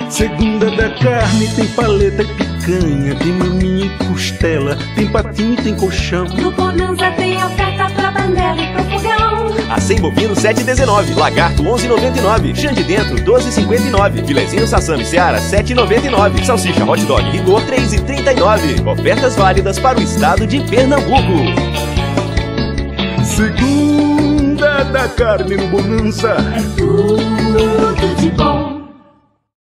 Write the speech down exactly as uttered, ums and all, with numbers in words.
Segunda da carne, tem paleta e picanha, tem maminha e costela, tem patinho e tem colchão. No Bonanza tem oferta pra panela e pro fogão. Acém bovino sete e dezenove, lagarto onze e noventa e nove, chã de dentro doze e cinquenta e nove, filezinho sassami seara sete e noventa e nove, salsicha hot dog rigor três e trinta e nove. Ofertas válidas para o estado de Pernambuco. Segunda da carne no Bonanza É tudo de bom.